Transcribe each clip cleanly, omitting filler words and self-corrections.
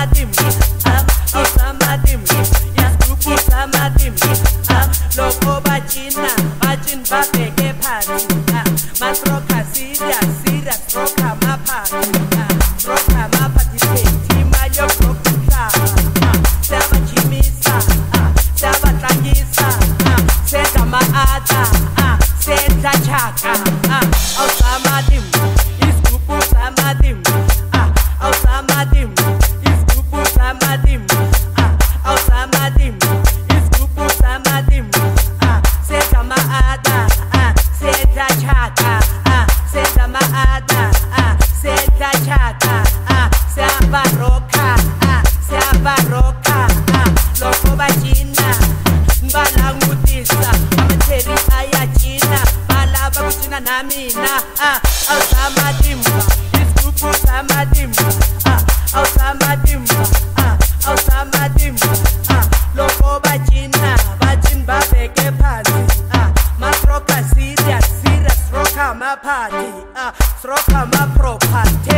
Awusamatimba, awusamatimba, isigubhu samatimba. Lokho bajina babheke phansi. Masroka serious, roka maphansi. Roka maphansi, imali yokuroka. Siyabajimisa, siyabatlangisa, senza ama-ada, senza chaka. Awusamatimba, isigubhu samatimba. Awusamatimba, isigubhu samatimba. Awusamatimba, isigubhu samatimba. Senza ama-ada, senza chaka. Senza ama-ada, senza chaka. Siyabaroka, siyabaroka. Lokho bajina balangutisa, amatheri ayajina, balaba kujina namina. Awusamatimba, isigubhu samatimba. Awusamatimba, awusamatimba. Lokho bajina babheke phansi. Masroka serious, roka maphansi. Sroka ma-property,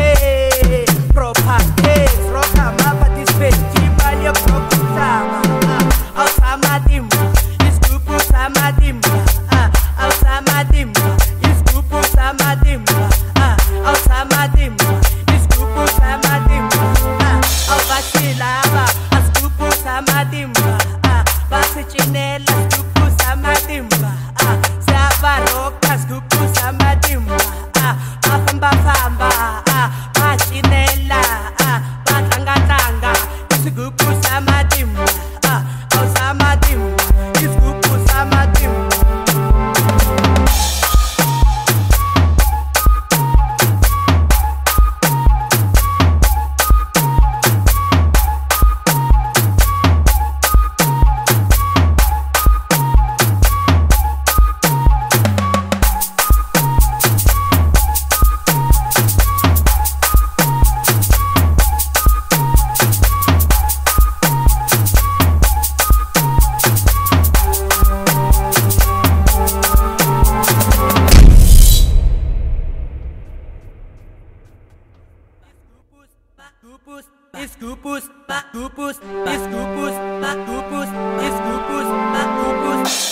sroka ma-participate, imali yokuroka umhlaba. Awusamatimba, isigubhu samatimba. Awusamatimba, isigubhu samatimba. Awusamatimba, isigubhu samatimba. Awubasilaba, isigubhu samatimba. Basitshinela, isigubhu samatimba. Siyabaroka, isigubhu samatimba. Bafamba, bajinela, batlangatlanga, isigubhu samatimba. Awusamatimba, isigubhu samatimba. Iskupus,